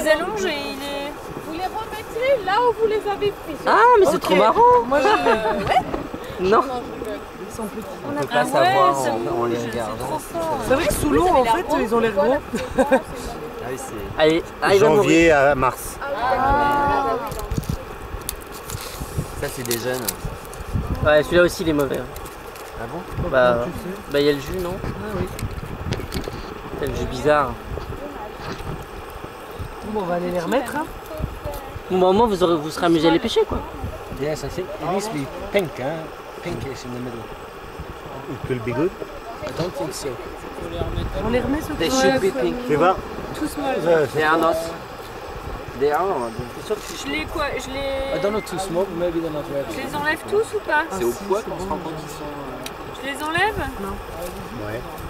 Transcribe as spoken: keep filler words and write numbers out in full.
allonge et il est... Vous les remettrez là où vous les avez pris. Ah, mais c'est Ok. trop marrant. Moi, je... Non, Ils sont petits. on peut Ah pas ouais, savoir c'est en, en les rouge, regardant. c'est trop fort. C'est vrai que sous l'eau, Vous avez en l'air fait, gros. ils ont l'air gros. Ah oui, c'est Allez, ah, il va mourir. Janvier à mars. ça, c'est des jeunes. Ouais, celui-là aussi il est mauvais. Ah bon? Bah, Tu sais. bah il y a le jus, non? Ah oui. C'est le jus bizarre. Bon, on va aller les remettre. Hein. Bon, bah, au moins vous, aurez, vous serez amusé à les pêcher, quoi. Yes, I think it needs to be pink, huh? Pinkish in the middle. It will be good. I don't think so. On les remet, ceux They qui should be pink. Tu vas? Tout small. They are not. They are not. T'es sûr que tu- Je les quoi Je I les... don't know, too small, but maybe they're not Je ready. les enlève tous ou pas? C'est au poids qu'on se rend compte qu'ils sont. euh, Je les enlève? Ouais.